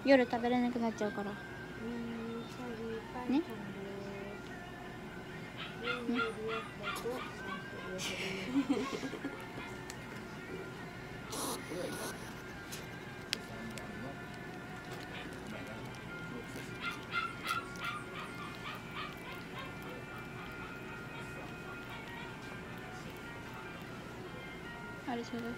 夜食べれなくなっちゃうからね。あれそうだ。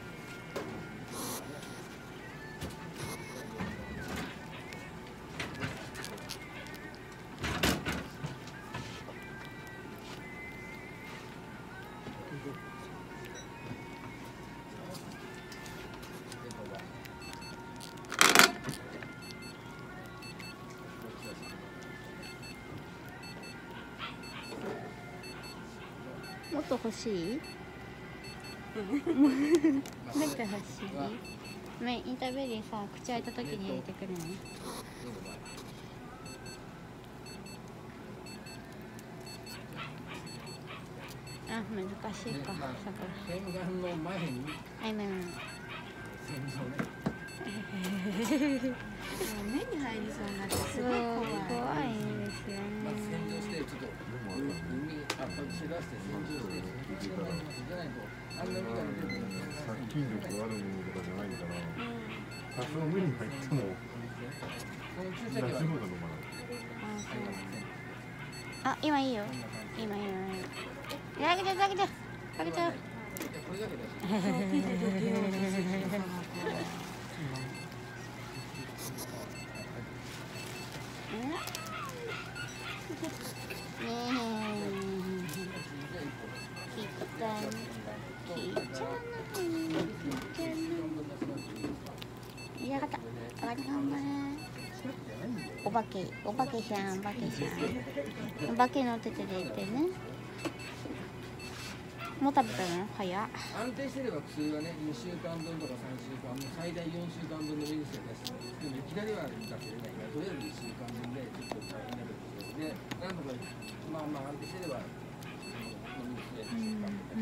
もっと欲しい？なんか欲しい？ね、インターベリーさ、口開いた時に入れてくれない？あ、難しいか。 洗顔の前に。 あ、今。 目に入りそうになってすごい怖い。 怖いんですよね。 洗浄してちょっと耳圧迫しだして洗浄してじゃないとあんなみたいな殺菌力があるものとかじゃないから、多少目に入っても出し物が飲まない。 あ、今いいよ。今いいよ。かけちゃうかけちゃうかけちゃう。お化けさん、お化けの手でいてね。もう食べたの？早っ。 安定してれば薬はね、2週間分とか3週間分、最大4週間分の目薬を出してでもいきなりは出せれないから、とりあえず1週間分でちょっと大変なことで、なんとかまあ安定してれば飲み薬で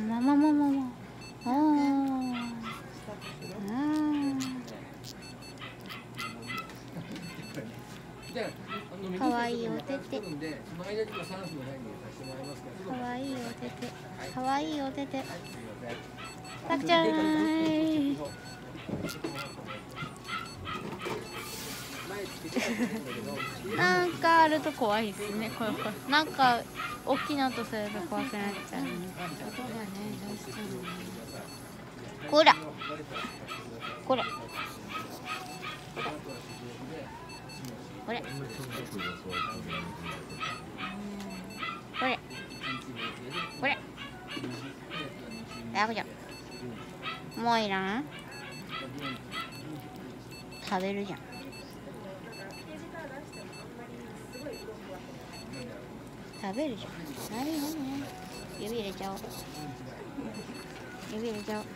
かわいいお手手。かわいいお手手。かわいいお手手。たくちゃん。なんかあると怖いですね。なんか大きな音すると怖くなっちゃうね。 音がね、どうしても。 こら。これ。これ。これ。これ。あ、こじゃ。もういらん？食べるじゃん。食べるじゃん。何？指入れちゃおう。指入れちゃおう。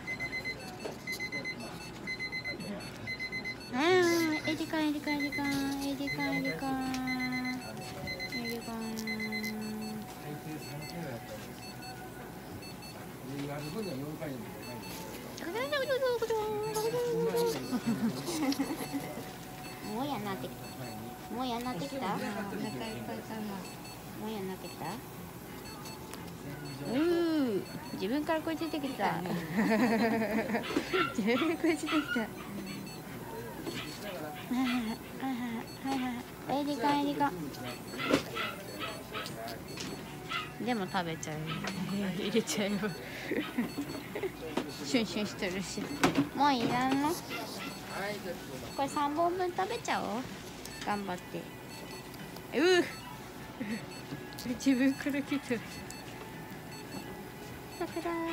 エリカン。もうやんなってきた。もうやんなってきた。 お腹いっぱいかな。 もうやんなってきた。自分からこいついてきた。自分からこいついてきた。エリカン。でも食べちゃう。入れちゃうよ。シュンシュンしてるし。もういらんの？これ3本分食べちゃおう。頑張って。自分から来た。さくらー。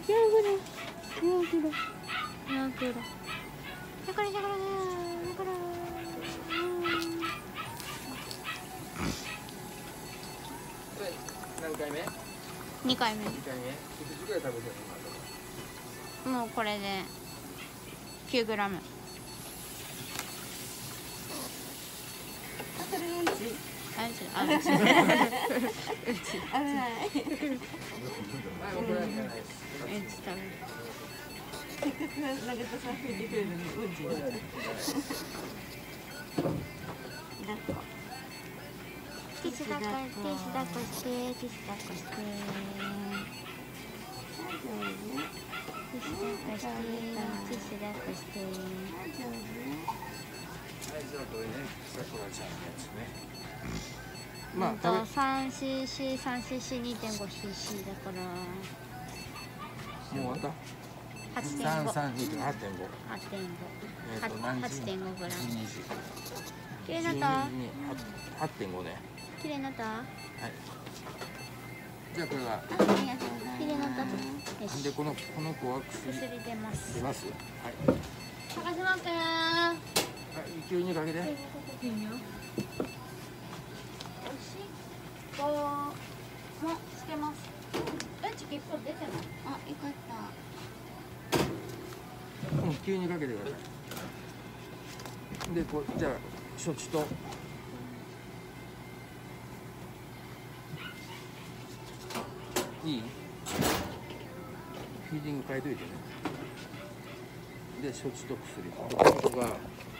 何回目 ？2回目。 いくつぐらい食べてるもうこれで9グラム。 それうんち。 うち。 危ない。 はい、怒られてないです。 うんち食べる。 せっかくナゲットさん吹いてくれるのにうんち。 ィッシュ抱っこしてティッシュ抱っこしてティッシュ抱っこしてティッシュ抱っこしてティッシュ抱っこしてはい、じゃあこれね、さくらちゃんのやつね。 3cc、3cc、2.5cc だからもう終わった？ 8.5 332.8.5。 8.5グラム。 12時。 綺麗になった？ 8.5ね。 綺麗になった？ はい。じゃあこれは綺麗になった？よし。 でこの子は薬薬出ます。 出ます。はい。 高島くん。 はい、急にかけて。 いいよ。おしっこもしてます。うんち結構出てない？ あ、よかった。 うん、急にかけてください。で、じゃあ処置と。いい？フィーディング変えといてね。で、処置と薬。この子が